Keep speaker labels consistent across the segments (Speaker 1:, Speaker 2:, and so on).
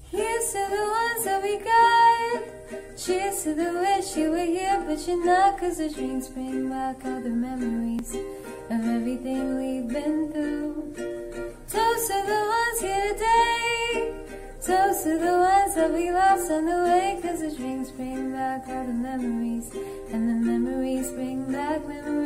Speaker 1: Here's to the ones that we got. Cheers to the wish you were here, but you're not, 'cause the drinks bring back all the memories of everything we've been through. Toast to the ones here today. Toast to the ones that we lost on the way, 'cause the drinks bring back all the memories, and the memories bring back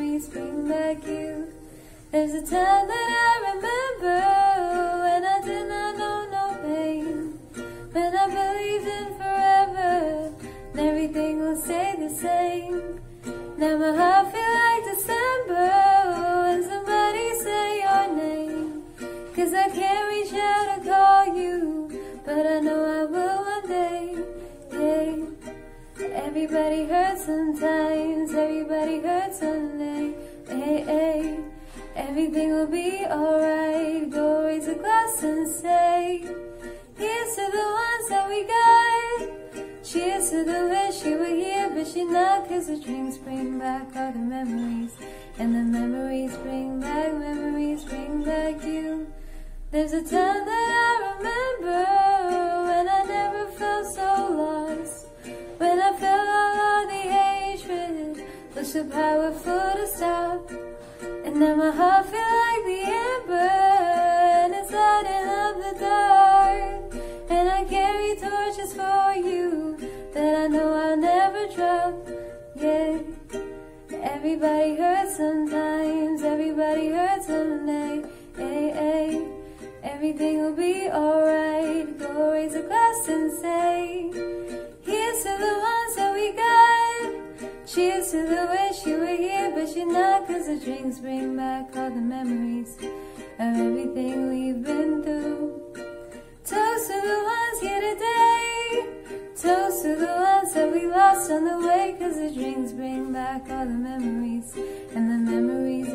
Speaker 1: you. There's a time that I remember when I did not know no pain, when I believed in forever and everything will stay the same. Now my heart feels like December when somebody say your name, 'cause I can't reach out to call you, but I know I will one day. Yeah. Everybody hurts sometimes, everybody hurts someday. Hey, hey. Everything will be alright. Go raise a glass and say, here's to the ones that we got. Cheers to the wish you were here, but you're not, 'cause the drinks bring back all the memories, and the memories bring back you. There's a time that I remember when I never felt so lost, when I felt all of the hatred was too powerful to stop. And now my heart feels like the ember, and it's lighting up the dark. And I carry torches for you that I know I'll never drop. Yeah. Everybody hurts sometimes, everybody hurts someday. Hey, hey. Everything will be alright. Go raise a glass and say, here's to the ones that we got. Cheers to the wish you were here, but you're not, 'cause the drinks bring back all the memories of everything we've been through. Toast to the ones here today. Toast to the ones that we lost on the way, 'cause the drinks bring back all the memories, and the memories